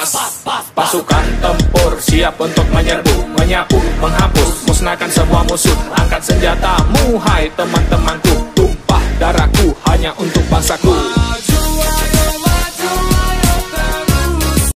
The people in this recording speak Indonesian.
pas. Pasukan tempur siap untuk menyerbu, menyapu, menghapus, musnahkan semua musuh. Angkat senjatamu hai teman-temanku, tumpah darahku hanya untuk bangsaku.